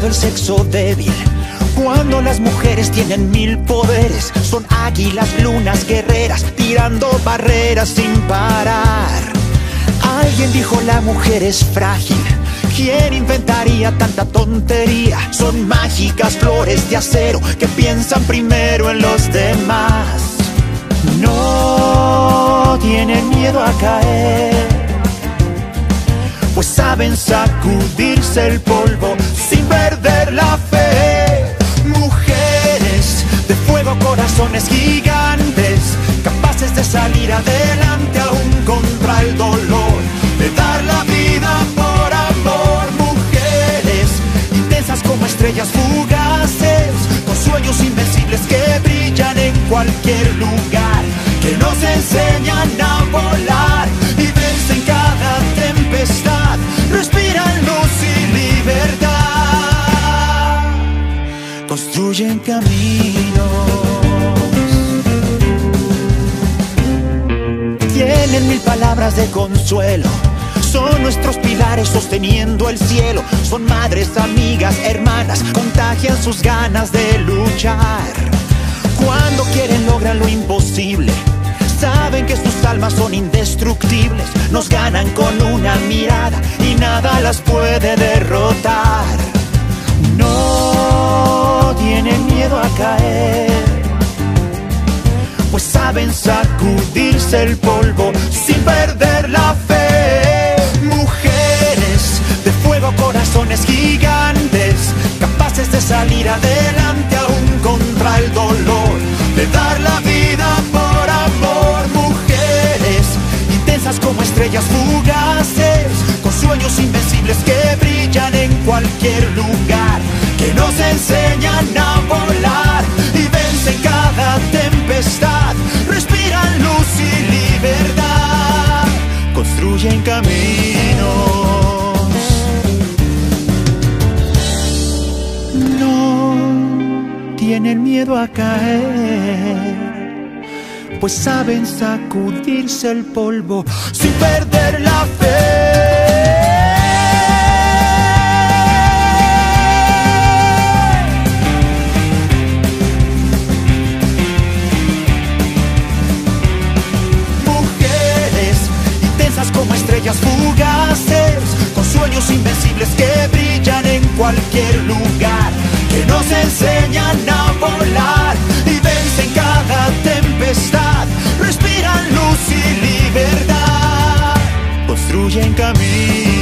lado el sexo débil. Cuando las mujeres tienen 1000 poderes, son águilas, lunas, guerreras, tirando barreras sin parar. Alguien dijo la mujer es frágil. ¿Quién inventaría tanta tontería? Son mágicas flores de acero que piensan primero en los demás. No tienen miedo a caer, pues saben sacudirse el polvo sin perder la fe. Mujeres de fuego, corazones gigantes, capaces de salir adelante aún contra el dolor, de dar la vida por amor. Mujeres intensas como estrellas fugaces, con sueños invencibles que brillan en cualquier lugar, que nos enseñan a volar y vencen cada tempestad, respiran luz y libertad, construyen caminos. Tienen 1000 palabras de consuelo, son nuestros pilares sosteniendo el cielo. Son madres, amigas, hermanas, contagian sus ganas de luchar. Cuando quieren logran lo imposible, saben que sus almas son indestructibles. Nos ganan con una mirada y nada las puede derrotar. No tienen miedo a caer, pues saben sacudirse el polvo sin perder la fe. Mujeres de fuego, corazones gigantes, capaces de salir adelante aún contra el dolor, de dar la vida por amor. Mujeres intensas como estrellas fugaces, con sueños invencibles que brillan en cualquier lugar, que nos enseñan a volar y vencen cada tempestad, respiran luz y libertad, construyen caminos. No tienen miedo a caer, pues saben sacudirse el polvo sin perder la fe. Como estrellas fugaces, con sueños invencibles que brillan en cualquier lugar, que nos enseñan a volar y vencen cada tempestad, respiran luz y libertad, construyen caminos.